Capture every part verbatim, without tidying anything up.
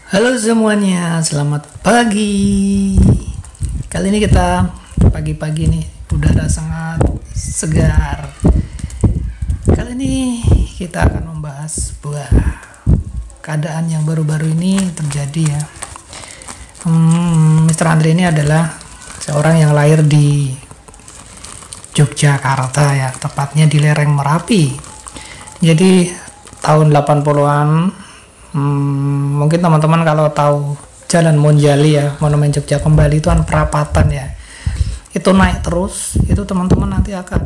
Halo semuanya, selamat pagi. Kali ini kita pagi-pagi nih, udara sangat segar. Kali ini kita akan membahas sebuah keadaan yang baru-baru ini terjadi ya. Hmm, mister Andre ini adalah seorang yang lahir di Yogyakarta ya, tepatnya di lereng Merapi. Jadi tahun delapan puluhan, Hmm, mungkin teman-teman kalau tahu Jalan Monjali ya, Monumen Jogja Kembali itu kan perapatan ya. Itu naik terus, itu teman-teman nanti akan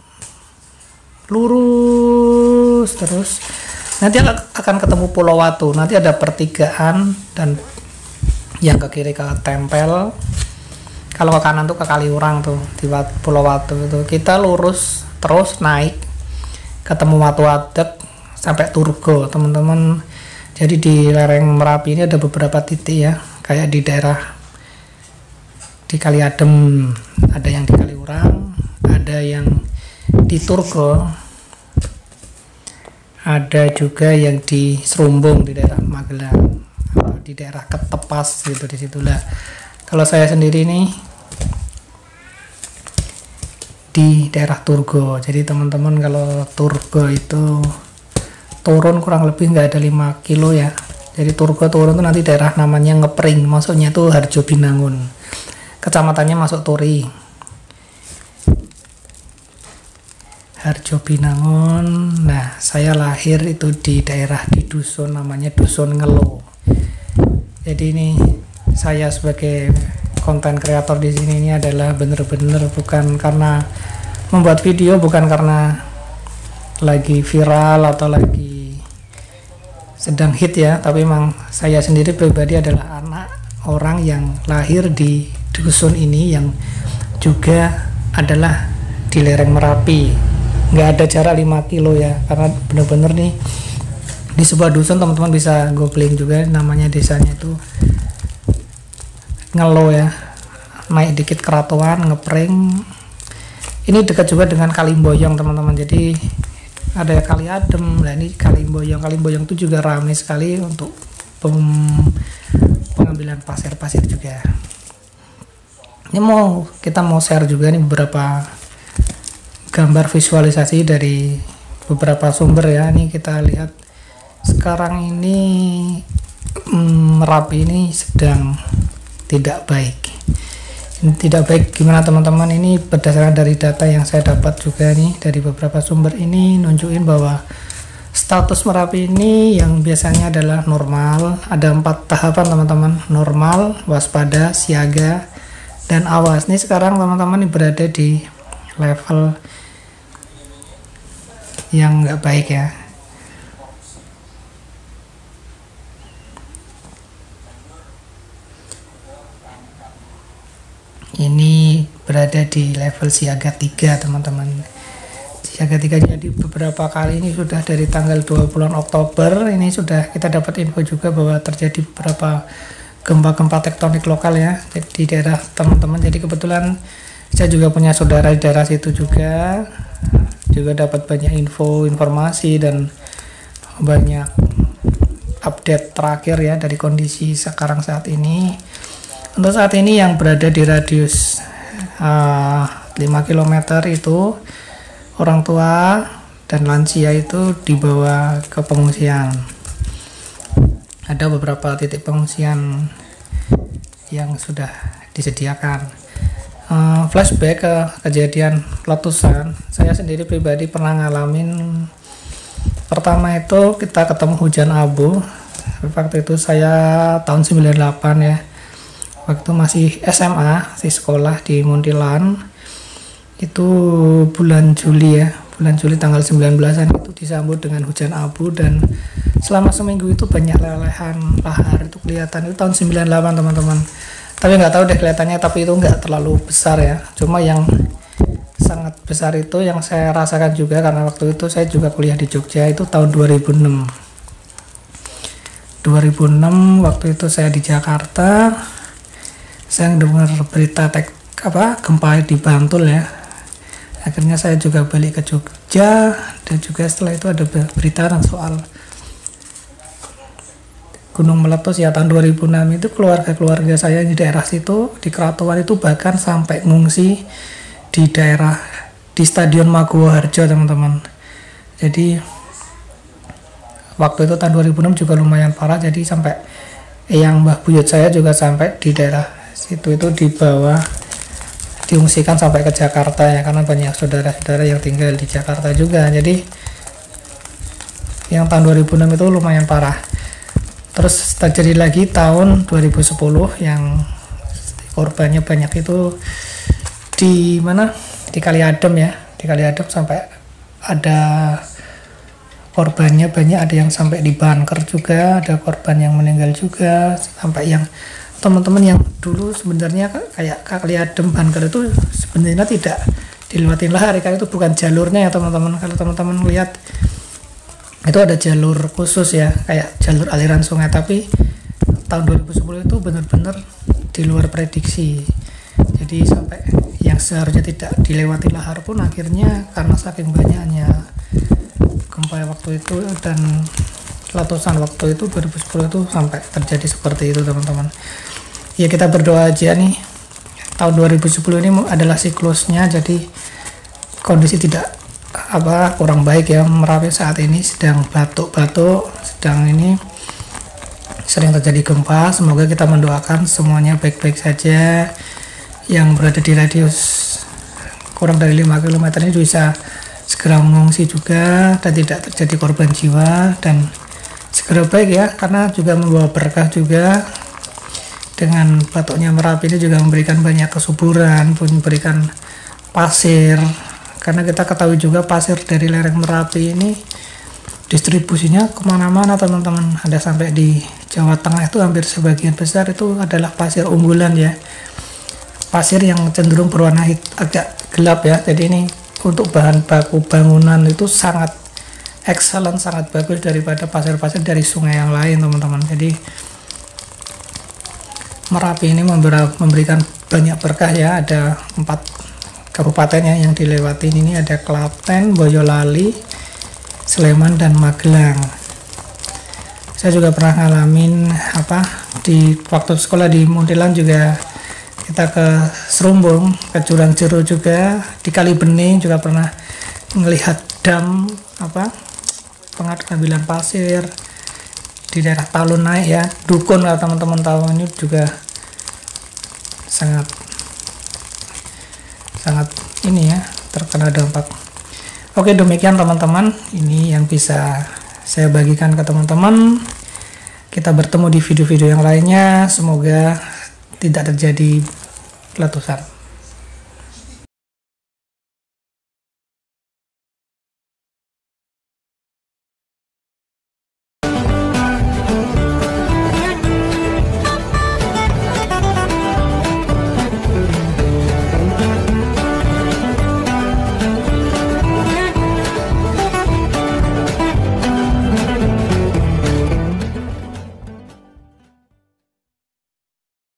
lurus terus. Nanti akan ketemu Pulau Watu. Nanti ada pertigaan dan yang ke kiri ke Tempel. Kalau ke kanan tuh ke Kaliurang tuh di Pulau Watu itu. Kita lurus terus naik ketemu Watu Wadek sampai Turgo, teman-teman. Jadi di lereng Merapi ini ada beberapa titik ya, kayak di daerah di Kali Adem, ada yang di Kaliurang, ada yang di Turgo, ada juga yang di Serumbung di daerah Magelang, atau di daerah Ketepas gitu di situlah. Kalau saya sendiri nih di daerah Turgo. Jadi teman-teman kalau Turgo itu turun kurang lebih nggak ada lima kilo ya. Jadi Turgo turun tuh nanti daerah namanya Ngepring, maksudnya tuh Harjo Binangun, kecamatannya masuk Turi. Harjo Binangun. Nah, saya lahir itu di daerah di dusun namanya Dusun Ngelo. Jadi ini saya sebagai konten kreator di sini ini adalah bener-bener bukan karena membuat video, bukan karena lagi viral atau lagi sedang hit ya, tapi memang saya sendiri pribadi adalah anak orang yang lahir di dusun ini yang juga adalah di lereng Merapi. Nggak ada jarak lima kilo ya, karena bener-bener nih di sebuah dusun, teman-teman bisa googling juga namanya, desanya itu Ngelo ya, naik dikit Keratoan, Ngepring. Ini dekat juga dengan Kalimboyong teman-teman, jadi ada Kali Adem. Nah ini Kalimboyong, Kalimboyong itu juga ramai sekali untuk pem, pengambilan pasir-pasir juga. Ini mau kita mau share juga nih beberapa gambar visualisasi dari beberapa sumber ya. Ini kita lihat sekarang ini hmm, Merapi ini sedang tidak baik. Tidak baik gimana teman-teman, ini berdasarkan dari data yang saya dapat juga nih dari beberapa sumber, ini nunjukin bahwa status Merapi ini yang biasanya adalah normal, ada empat tahapan teman-teman: normal, waspada, siaga, dan awas. Ini sekarang teman-teman ini berada di level yang nggak baik ya. Ini berada di level siaga tiga teman-teman. Siaga tiga, jadi beberapa kali ini sudah dari tanggal dua puluh Oktober ini sudah kita dapat info juga bahwa terjadi beberapa gempa-gempa tektonik lokal ya di daerah teman-teman. Jadi kebetulan saya juga punya saudara di daerah situ juga, juga dapat banyak info, informasi dan banyak update terakhir ya dari kondisi sekarang saat ini. Untuk saat ini yang berada di radius uh, lima kilometer itu orang tua dan lansia itu dibawa ke pengungsian. Ada beberapa titik pengungsian yang sudah disediakan. Uh, flashback ke kejadian letusan, saya sendiri pribadi pernah ngalamin. Pertama itu kita ketemu hujan abu. Waktu itu saya tahun sembilan puluh delapan ya. Waktu masih S M A, di sekolah di Muntilan, itu bulan Juli ya, bulan Juli tanggal sembilan belasan itu disambut dengan hujan abu, dan selama seminggu itu banyak lelehan lahar itu kelihatan. Itu tahun sembilan puluh delapan teman-teman, tapi nggak tahu deh kelihatannya, tapi itu nggak terlalu besar ya. Cuma yang sangat besar itu yang saya rasakan juga karena waktu itu saya juga kuliah di Jogja, itu tahun dua ribu enam. dua ribu enam waktu itu saya di Jakarta. Saya dengar berita tek apa gempa di Bantul ya. Akhirnya saya juga balik ke Jogja, dan juga setelah itu ada berita soal gunung meletus ya tahun dua ribu enam itu, keluarga-keluarga saya di daerah situ di Keratoan itu bahkan sampai ngungsi di daerah di Stadion Maguwo Harjo teman-teman. Jadi waktu itu tahun dua ribu enam juga lumayan parah, jadi sampai yang Mbah Buyut saya juga sampai di daerah situ itu di bawah, diungsikan sampai ke Jakarta ya, karena banyak saudara-saudara yang tinggal di Jakarta juga. Jadi yang tahun dua ribu enam itu lumayan parah. Terus terjadi lagi tahun dua ribu sepuluh yang korbannya banyak itu di mana? Di Kali Adem ya. Di Kali Adem sampai ada korbannya banyak, ada yang sampai di bunker juga, ada korban yang meninggal juga, sampai yang teman-teman yang dulu sebenarnya kayak Kali Adem bunker itu sebenarnya tidak dilewatin lahar karena itu bukan jalurnya ya teman-teman. Kalau teman-teman lihat itu ada jalur khusus ya, kayak jalur aliran sungai, tapi tahun dua ribu sepuluh itu benar-benar di luar prediksi. Jadi sampai yang seharusnya tidak dilewati lahar pun akhirnya karena saking banyaknya gempa waktu itu dan letusan waktu itu dua ribu sepuluh itu sampai terjadi seperti itu teman-teman. Ya kita berdoa aja nih, tahun dua ribu sepuluh ini adalah siklusnya, jadi kondisi tidak apa kurang baik ya. Merapi saat ini sedang batuk-batuk, sedang ini sering terjadi gempa. Semoga kita mendoakan semuanya baik-baik saja. Yang berada di radius kurang dari lima kilometer ini bisa segera mengungsi juga dan tidak terjadi korban jiwa, dan segera baik ya, karena juga membawa berkah juga. Dengan batuknya Merapi ini juga memberikan banyak kesuburan, pun memberikan pasir, karena kita ketahui juga pasir dari lereng Merapi ini distribusinya kemana-mana teman-teman. Ada sampai di Jawa Tengah itu hampir sebagian besar itu adalah pasir unggulan ya, pasir yang cenderung berwarna hit, agak gelap ya. Jadi ini untuk bahan baku bangunan itu sangat excellent, sangat bagus daripada pasir-pasir dari sungai yang lain teman-teman. Jadi Merapi ini memberikan banyak berkah ya. Ada empat kabupaten ya yang dilewati ini, ada Klaten, Boyolali, Sleman, dan Magelang. Saya juga pernah ngalamin apa di waktu sekolah di Muntilan juga, kita ke Serumbung, ke Jurang Jeru juga, di Kali Bening juga pernah melihat dam apa pengambilan pasir di daerah Talun Naik ya, Dukun kalau teman-teman tahu, ini juga sangat sangat ini ya terkena dampak. Oke, demikian teman-teman, ini yang bisa saya bagikan ke teman-teman. Kita bertemu di video-video yang lainnya, semoga tidak terjadi letusan.